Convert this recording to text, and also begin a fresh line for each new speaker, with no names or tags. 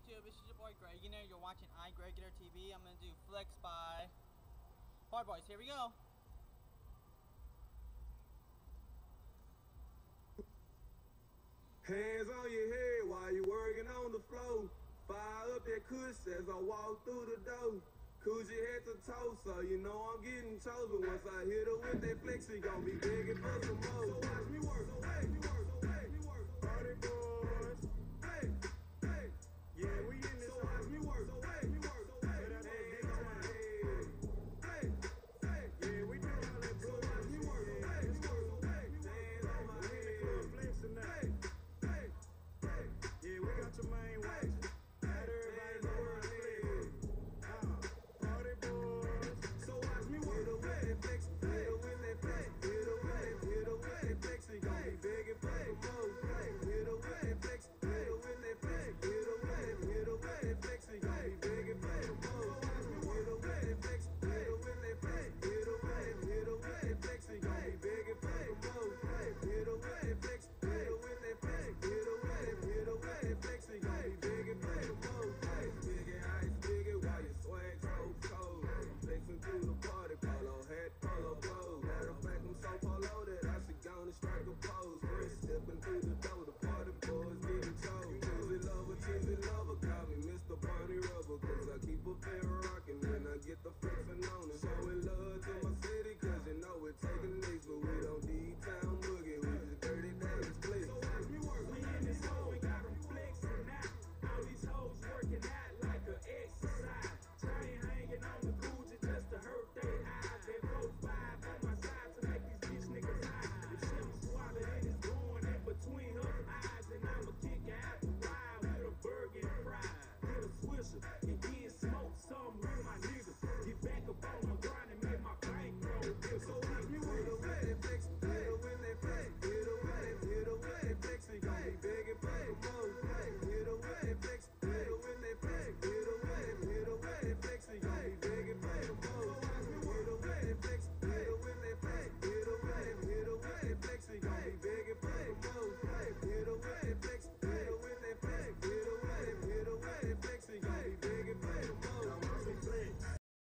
YouTube? This is your boy Gregular. You're watching iGregular TV. I'm gonna do Flex by Hard Boys. Here we go.
Hands on your head while you working on the floor. Fire up that kush as I walk through the door. Coochie head to toe, so you know I'm getting chosen. Once I hit her with that flex, she gon' be begging for some more. So watch me work, so watch me work, so watch me work. Party boys, hey, hey, yeah, we in this. So watch me work, so watch me work, so watch me work. Hey, hey, yeah, we do all that. So watch me work, so watch me work, so watch me work. Hands on my head, flexing now. Yeah, we got your main watching. Got everybody in the world flexing. Party boys. So watch me work. Hit her with that flex. Hit her with that flex. Hit her with that flex. She gon' be begging for some more. Hit her with that flex. Hit her with that flex. Hit her with that flex. She gon' be begging for some more. Hit her with that flex. Hit her with that flex. Hit her with that flex. She gon' be begging for some more. Hit her with that flex. Hit her with that flex. Hit her with that flex. She gon' be begging for some more. Ice biggie, while your swag so cold. Flexing through the party, polo hat, polo clothes. Matter of fact, I'm so polo that I should go and strike a pose. First stepping through the door, the party boys getting chose. Cheesy lover, call me Mr. Barney Rubber. Cause I keep a pair rockin' when I get the flexing on it. Showing love to my city, cause you know we're taking leaks. But we don't need town boogie, we just 30 days please. So watch me work, we in this hole, we got them flexing out. All these hoes working out like an exercise. Trying hanging on the Gucci just to hurt their eyes. They 4-5 on my side to make these bitch niggas high. If she don't swallow it, it's going in between her eyes. And I'ma kick her out the ride with a burger and fries. Get a swisher and then smoke some with my niggas. Get back up on my grind and make my bankroll bigger. So watch me with that flex. Hit her with that flex. Hit her with that flex. She gon' be begging for some more. Hit her with that flex. Hit her with that flex. Hit her with that flex. She gon' be begging for some more. Hit her with that flex. Hit her with that flex. Hit her with that flex. She gon' be begging for some more.